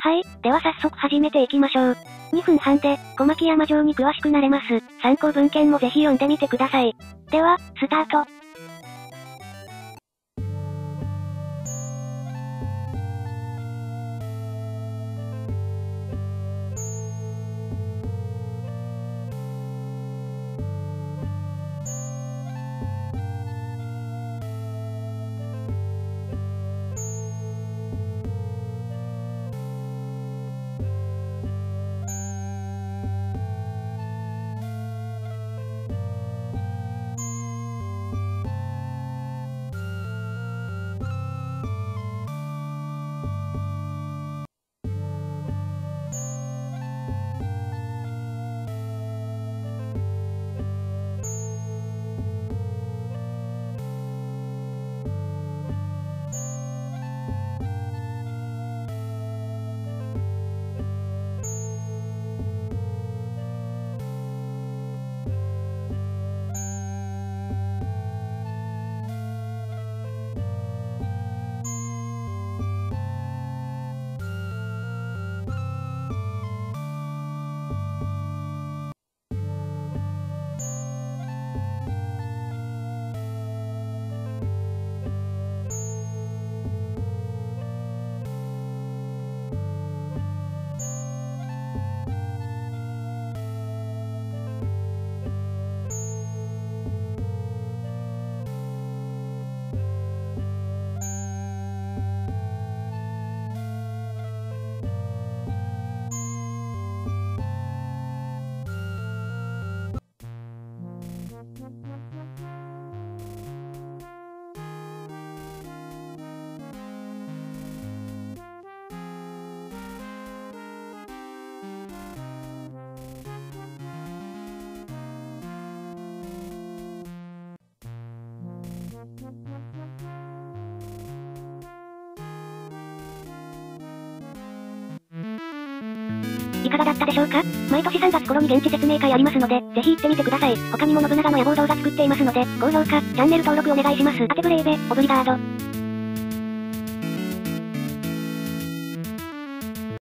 はい、では早速始めていきましょう。2分半で、小牧山城に詳しくなれます。参考文献もぜひ読んでみてください。では、スタート。いかがだったでしょうか？毎年3月頃に現地説明会ありますので、ぜひ行ってみてください。他にも信長の野望動画作っていますので、高評価、チャンネル登録お願いします。アテブレイベ、オブリガード。